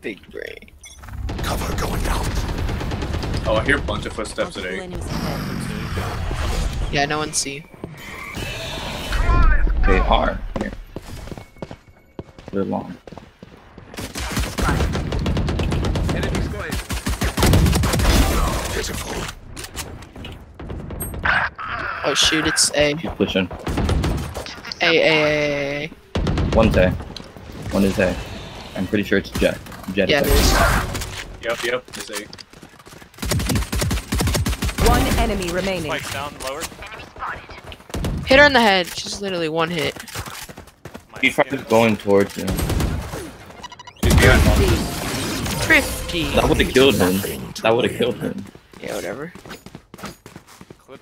Big brain. Cover going out. Oh, I hear a bunch of footsteps at 8. Yeah, no one see. They are here. They're long. Enemy spotted. Pitiful. Oh shoot, it's A. Keep pushing. A. One's A. One is A. I'm pretty sure it's Jet. Jet Yeah, is it A. is. Yep, it's 8. One enemy remaining. Spike's down, lower. Hit her in the head. She's literally one hit. He's probably going towards you. He's behind. 50. That would have killed him. That would have killed him. Yeah, whatever.